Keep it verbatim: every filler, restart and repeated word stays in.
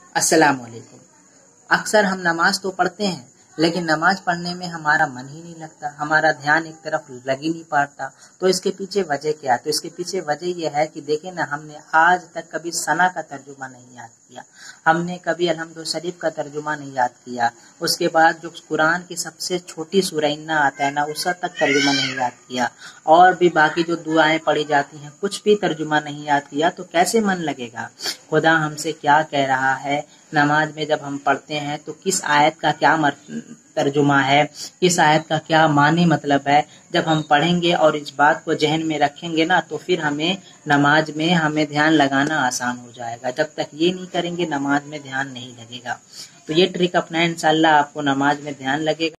अस्सलाम वालेकुम। अक्सर हम नमाज तो पढ़ते हैं, लेकिन नमाज पढ़ने में हमारा मन ही नहीं लगता, हमारा ध्यान एक तरफ लग ही नहीं पाता। तो इसके पीछे वजह क्या है? तो इसके पीछे वजह यह है कि देखें ना, हमने आज तक कभी सना का तर्जुमा नहीं याद किया, हमने कभी अलहम्दुल शरीफ का तर्जुमा नहीं याद किया, उसके बाद जो कुरान की सबसे छोटी सूरह इन्ना आता है ना, उसका तक तर्जुमा नहीं याद किया, और भी बाकी जो दुआएं पढ़ी जाती हैं कुछ भी तर्जुमा नहीं याद किया, तो कैसे मन लगेगा? खुदा हमसे क्या कह रहा है? नमाज में जब हम पढ़ते हैं तो किस आयत का क्या तर्जुमा है, किस आयत का क्या मानी मतलब है, जब हम पढ़ेंगे और इस बात को जहन में रखेंगे ना, तो फिर हमें नमाज में हमें ध्यान लगाना आसान हो जाएगा। जब तक ये नहीं करेंगे नमाज में ध्यान नहीं लगेगा। तो ये ट्रिक अपनाएं, इंशाल्लाह आपको नमाज में ध्यान लगेगा।